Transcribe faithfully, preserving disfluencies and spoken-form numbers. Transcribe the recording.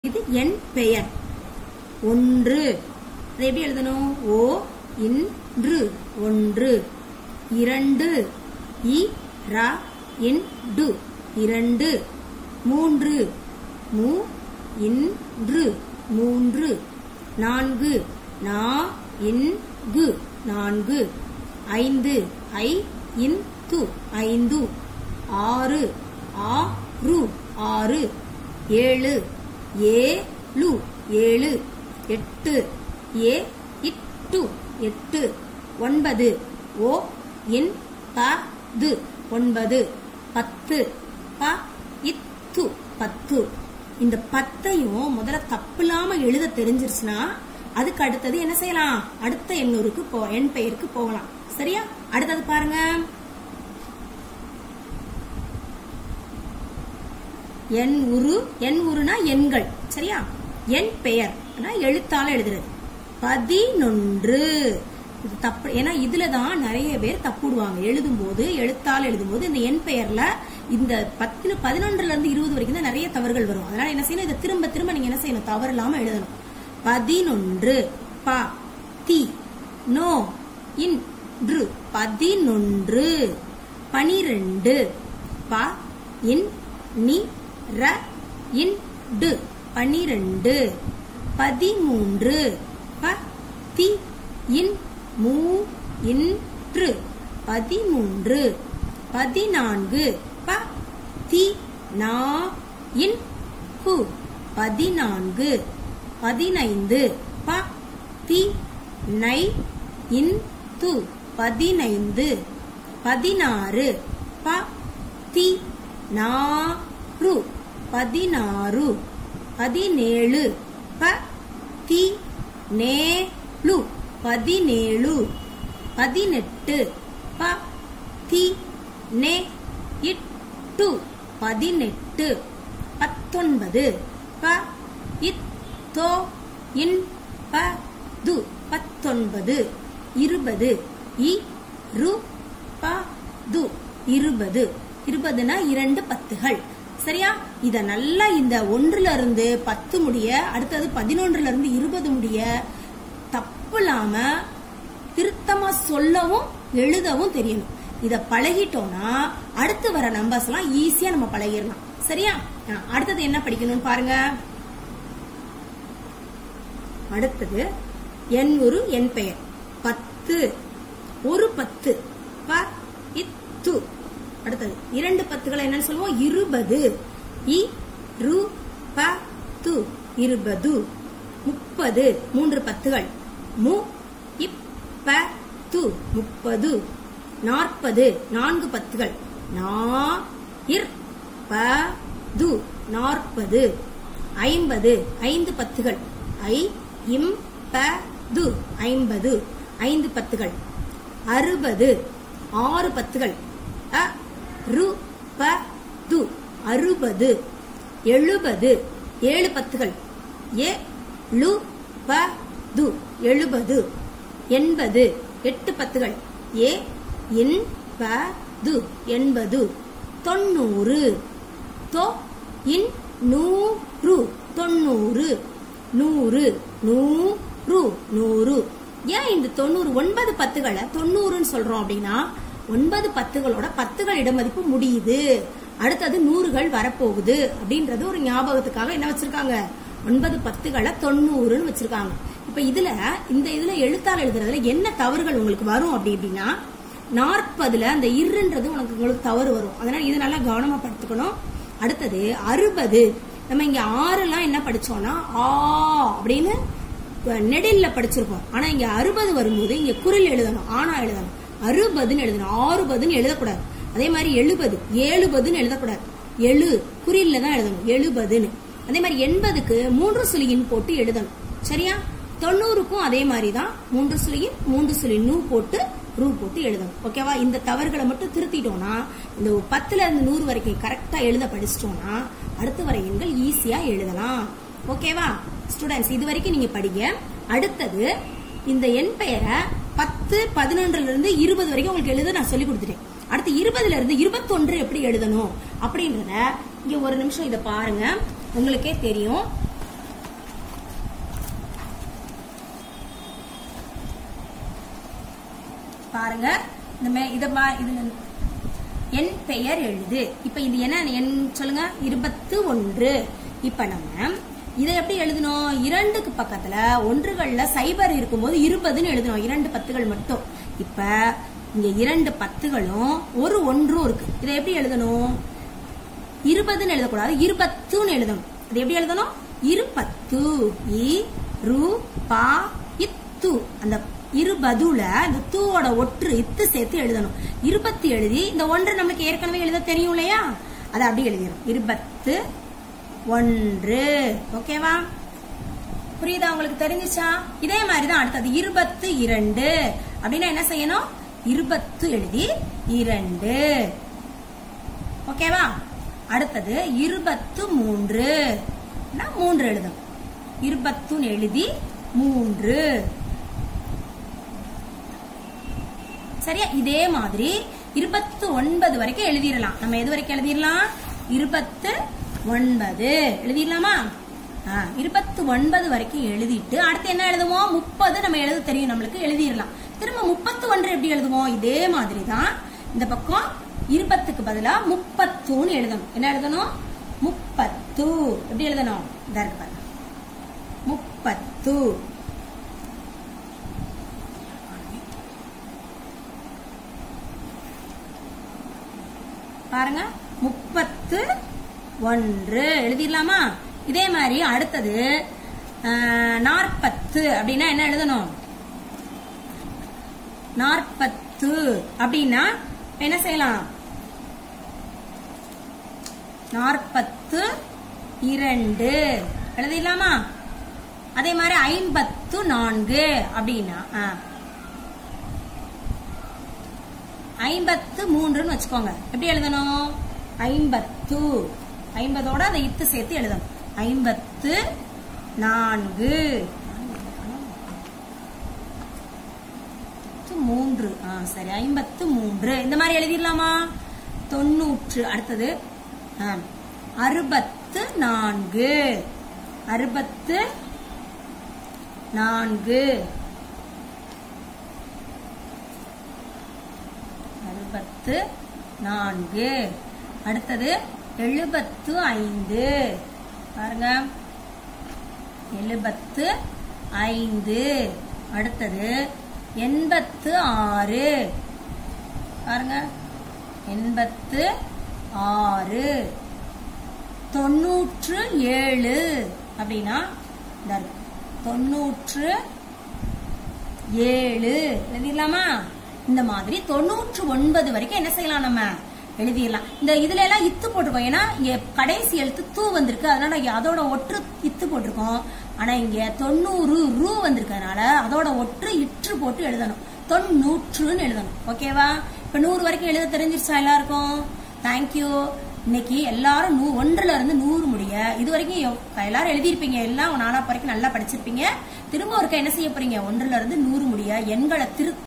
இது என் பெயர். ஒன்று எப்படி எழுதணும்? ஓ இன்று ஒன்று. இரண்டு இ ரா இன்று இரண்டு. மூன்று மு இன்று மூன்று. நான்கு நா இன்கு நான்கு. ஐந்து ஐ இன்து ஐந்து. ஆறு ஆ ரு ஆறு. ஏழு ஏழு ஏழு. எட்டு ஏ இட்டு எட்டு. ஒன்பது ஓ இன் ப து ஒன்பது. பத்து ப இத்து பத்து. இந்த பத்தையும் முதல்ல தப்பு இல்லாம எழுத தெரிஞ்சிருச்சுன்னா அதுக்கு அடுத்தது என்ன செய்யலாம்? அடுத்த எண்ணூருக்கு போ எண் பெயருக்கு போகலாம். சரியா? அடுத்தது பாருங்க. எண் உரு. எண் உருனா எண்கள். சரியா? எண் பெயர் எழுத்தால எழுதுறது. பதினொன்று. இது தப்பு. ஏன்னா இதுலதான் நிறைய பேர் தப்புடுவாங்க. எழுதும் போது எழுத்தால எழுதும் போது இந்த எண் பெயர்ல இந்த பத்து பதினொன்றுல இருந்து இருபது வரைக்கும் தான் நிறைய தவறுகள் வரும். அதனால என்ன செய்யணும்? இதை திரும்ப திரும்ப நீங்க என்ன செய்யணும்? தவறு இல்லாம எழுதணும். பதினொன்று. ப தி நோ இன்று பதினொன்று. பனிரெண்டு. ப இன் நி ர இண்டு பனிரெண்டு. பதிமூன்று. ப தி இன் மூ இன்று பதிமூன்று. பதினான்கு. ப தி நா இன் கு பதினான்கு. பதினைந்து. ப தி நை இன் து பதினைந்து. பதினாறு. ப தி நா ரு பதினாறு. பதினேழு. ப தி நே லு பதினேழு. பதினெட்டு. ப தி நே இட்டு பதினெட்டு. பத்தொன்பது. ப இத் தோ இன் ப து பத்தொன்பது. இருபது. இ ரு ப து இருபது. இருபதுனா இரண்டு பத்துகள். சரியா? இத நல்லா இந்த ஒன்றுல இருந்து பத்து முடிய, அடுத்தது பதினொன்றுல இருந்து இருபது முடிய தப்பு இல்லாம திருத்தமா சொல்லவும் எழுதவும் தெரியணும். இத பழகிட்டோம்னா அடுத்து வர நம்பர்ஸ் எல்லாம் ஈஸியா நம்ம பழகிடலாம். சரியா? அடுத்தது என்ன படிக்கணும் பாருங்க. அடுத்தது எண் ஒரு எண் பெயர். பத்து. ஒரு பத்து. ப இத்து. அடுத்தது இரண்டு பத்துகளை என்னன்னு சொல்லுவோம்? இருபது. இ ரு ப து இருபது. முப்பது. மூன்று பத்துகள். மு இப் ப து முப்பது. நாற்பது. நான்கு பத்துகள். நா இர் ப து நாற்பது. ஐம்பது. ஐந்து பத்துகள். ஐ இம் ப து ஐம்பது. ஐந்து பத்துகள். அறுபது. ஆறு பத்துகள். அ ரு ப து அறுபது. எழுபது. ஏழு பத்துகள். ஏ லு ப து எழுபது. எண்பது. எட்டு பத்துகள். ஏ இன் ப து எண்பது. தொண்ணூறு. தொ இன் நூறு தொண்ணூறு. நூறு. நூறு நூறு. ஏன் இந்த தொண்ணூறு ஒன்பது பத்துகளை தொண்ணூறுன்னு சொல்றோம் அப்படின்னா ஒன்பது பத்துகளோட பத்துகள் இடமதிப்பு முடியுது. அடுத்தது நூறுகள் வரப்போகுது அப்படின்றது ஒரு ஞாபகத்துக்காக என்ன வச்சிருக்காங்க? ஒன்பது பத்துகளை தொண்ணூறுன்னு வச்சிருக்காங்க. இப்ப இதுல இந்த இதுல எழுத்தால் எழுதுறதுல என்ன தவறுகள் உங்களுக்கு வரும் அப்படி அப்படின்னா நாற்பதுல அந்த இருன்றது உனக்கு உங்களுக்கு தவறு வரும். அதனால இது நல்லா கவனமா படுத்துக்கணும். அடுத்தது அறுபது. நம்ம இங்க ஆறு எல்லாம் என்ன படிச்சோம்னா ஆ அப்படின்னு நெடில்ல படிச்சிருப்போம். ஆனா இங்க அறுபது வரும்போது இங்க குரில் எழுதணும். ஆனா எழுதணும். அறுபதுன்னு எழுதணும். ஆறுபதுன்னு எழுதக்கூடாது. அதே மாதிரி எழுபது. ஏழுபதுன்னு எழுதக்கூடாது. எழு குறியில தான் எழுதணும். எழுபதுன்னு. அதே மாதிரி எண்பதுக்கு மூன்று சுழியின் போட்டு எழுதணும். சரியா? தொண்ணூறுக்கும் அதே மாதிரிதான் மூன்று சுழியின் மூன்று சுழி நூ போட்டு ரூ போட்டு எழுதணும். ஓகேவா? இந்த தவறுகளை மட்டும் திருத்திட்டோம்னா இந்த பத்துல இருந்து நூறு வரைக்கும் கரெக்டா எழுத படிச்சிட்டோம்னா அடுத்து வர எண்கள் ஈஸியா எழுதலாம். ஓகேவா ஸ்டூடெண்ட்ஸ்? இது வரைக்கும் நீங்க படிங்க. அடுத்தது இந்த எண் பெயரை பத்து பதினொன்றுல இருந்து இருபது வரைக்கும் உங்களுக்கு எழுத நான் சொல்லி கொடுத்துட்டேன். அடுத்து இருபதுல இருந்து இருபத்தொன்று எப்படி எழுதணும் அப்படின்றத இங்க ஒரு நிமிஷம் இத பாருங்க, உங்களுக்கே தெரியும். பாருங்க இந்த இத இது என் பெயர் எழுது. இப்ப இது என்ன என் சொல்லுங்க, இருபத்து ஒன்று. இப்ப நம்ம இதை எப்படி எழுதணும், இரண்டுக்கு பக்கத்துல ஒன்றுகள்ல சைபர் இருக்கும்போது இருபதுன்னு எழுதணும், இரண்டு பத்துகள் மட்டும். இப்ப இங்க இரண்டு பத்துகளும் ஒரு ஒன்றும் இருக்கு. இதை எப்படி எழுதணும், இருபதுன்னு எழுதக்கூடாது, இருபத்துன்னு எழுதணும். இது எப்படி எழுதணும், இருபத்து இ ரு பா இத்து. அந்த இருபதுல இந்த தூவோட ஒற்று இத்து சேர்த்து எழுதணும். இருபத்தி எழுதி இந்த ஒன்று நமக்கு ஏற்கனவே எழுத தெரியும் இல்லையா, அதை அப்படி எழுதிடும், இருபத்து ஒன்று. ஓகேவா, புரியுதா உங்களுக்கு, தெரிஞ்சுச்சா? இதே மாதிரிதான் அடுத்தது இருபத்து இரண்டு அப்படின்னா என்ன செய்யணும், இருபத்து எழுதி இரண்டு. ஓகேவா, அடுத்தது இருபத்து மூன்று மூன்று எழுதணும், இருபத்து எழுதி மூன்று. சரியா, இதே மாதிரி இருபத்து ஒன்பது வரைக்கும் எழுதிடலாம். நம்ம எது வரைக்கும் எழுதிடலாம், இருபத்து ஒன்பது எழுதிடலாமா? இருபத்து ஒன்பது வரைக்கும் எழுதிட்டு அடுத்து என்ன எழுதுவோம், முப்பது நம்ம எழுத தெரியும் நம்மளுக்கு, எழுதிடலாம். திரும்ப முப்பத்து ஒன்று எப்படி எழுதுவோம், இதே மாதிரி தான் இந்த பக்கம் இருபத்துக்கு பதிலா முப்பத்தூன்னு எழுதணும். என்ன எழுதணும், முப்பத்து. எப்படி எழுதணும், முப்பத்து. பாருங்க, முப்பத்து ஒன்று எழுதிடலாமா? இதே மாதிரி அடுத்தது நாற்பத்து அப்படின்னா என்ன எழுதணும், நாற்பத்து அப்படின்னா என்ன செய்யலாம், நாற்பத்து இரண்டு எழுதிடலாமா? அதே மாதிரி ஐம்பத்து நான்கு அப்படின்னா ஐம்பத்து மூன்றுன்னு வச்சுக்கோங்க. எப்படி எழுதணும், ஐம்பத்து, ஐம்பதோட அதை இத்து சேர்த்து எழுதணும், ஐம்பத்து நான்கு, மூன்று. சரி, ஐம்பத்து மூன்று இந்த மாதிரி எழுதிடலாமா? தொண்ணூற்று. அடுத்தது அறுபத்து நான்கு, அறுபத்து நான்கு, அறுபத்து நான்கு. அடுத்தது எழுபத்து ஐந்து. பாருங்க, எழுபத்து ஐந்து. அடுத்தது எண்பத்து ஆறு. பாருங்க, எண்பத்து ஆறு. தொண்ணூற்று ஏழு அப்படின்னா தொண்ணூற்று ஏழு எழுதிடலாமா? இந்த மாதிரி தொண்ணூற்று ஒன்பது வரைக்கும் என்ன செய்யலாம், நம்ம எழுதிடலாம். இந்த இதுல எல்லாம் இத்து போட்டிருக்கோம், ஏன்னா இங்க கடைசி எழுத்து தூ வந்திருக்கு, அதனால அதோட ஒற்று இத்து போட்டிருக்கோம். ஆனா இங்க தொண்ணூறு ரூ வந்திருக்கனால அதோட ஒற்று இற்று போட்டு எழுதணும், தொண்ணூற்றுன்னு எழுதணும். ஓகேவா, இப்ப நூறு வரைக்கும் எழுத தெரிஞ்சிருச்சா எல்லாருக்கும்? தேங்க்யூ. இன்னைக்கு எல்லாரும் ஒன்றுல இருந்து நூறு முடிய இது வரைக்கும் எல்லாரும் எழுதியிருப்பீங்க, எல்லாம் நானா வரைக்கும் நல்லா படிச்சிருப்பீங்க. திரும்ப ஒருக்க என்ன செய்ய போறீங்க, ஒன்றுல இருந்து நூறு முடிய எண்களை திரு